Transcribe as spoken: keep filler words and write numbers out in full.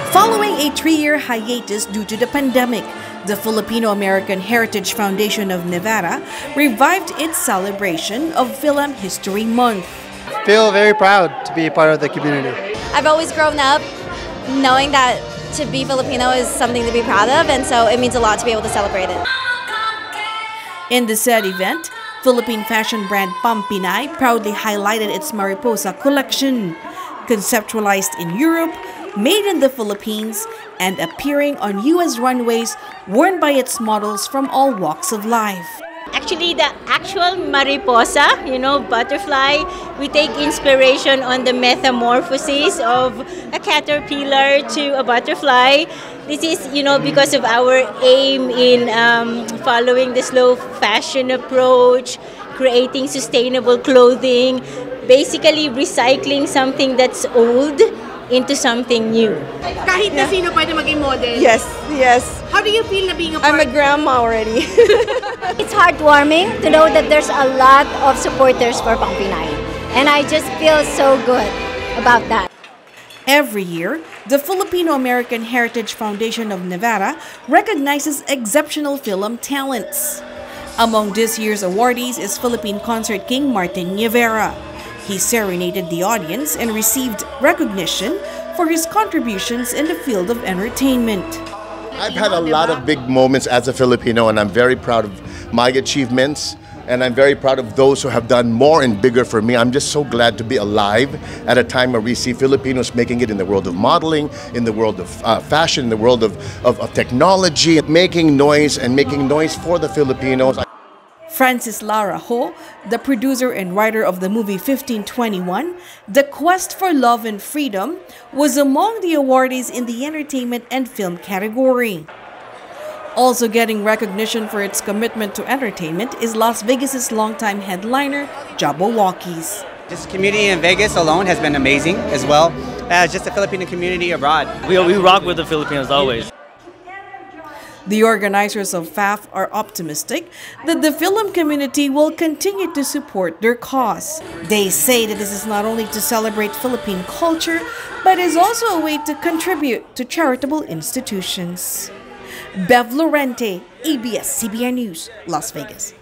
Following a three-year hiatus due to the pandemic, the Filipino-American Heritage Foundation of Nievera revived its celebration of FilAm History Month. I feel very proud to be a part of the community. I've always grown up knowing that to be Filipino is something to be proud of, and so it means a lot to be able to celebrate it. In the said event, Philippine fashion brand Pampinay proudly highlighted its Mariposa collection, conceptualized in Europe, made in the Philippines, and appearing on U S runways worn by its models from all walks of life. Actually, the actual mariposa, you know, butterfly, we take inspiration on the metamorphosis of a caterpillar to a butterfly. This is, you know, because of our aim in um, following the slow fashion approach, creating sustainable clothing, basically recycling something that's old into something new. Kahit na sino pwede maging model? Yes, yes. How do you feel na being a part? I'm a grandma already. It's heartwarming to know that there's a lot of supporters for Pampinay, and I just feel so good about that. Every year, the Filipino-American Heritage Foundation of Nievera recognizes exceptional film talents. Among this year's awardees is Philippine concert king Martin Nievera. He serenaded the audience and received recognition for his contributions in the field of entertainment. I've had a lot of big moments as a Filipino, and I'm very proud of my achievements, and I'm very proud of those who have done more and bigger for me. I'm just so glad to be alive at a time where we see Filipinos making it in the world of modeling, in the world of uh, fashion, in the world of, of, of technology, making noise and making noise for the Filipinos. Francis Lara Ho, the producer and writer of the movie fifteen twenty-one, The Quest for Love and Freedom, was among the awardees in the entertainment and film category. Also getting recognition for its commitment to entertainment is Las Vegas' longtime headliner, Jabbawockeez. This community in Vegas alone has been amazing, as well as just the Filipino community abroad. We, we rock with the Filipinos always. The organizers of F A F are optimistic that the film community will continue to support their cause. They say that this is not only to celebrate Philippine culture, but is also a way to contribute to charitable institutions. Bev Llorente, A B S C B N News, Las Vegas.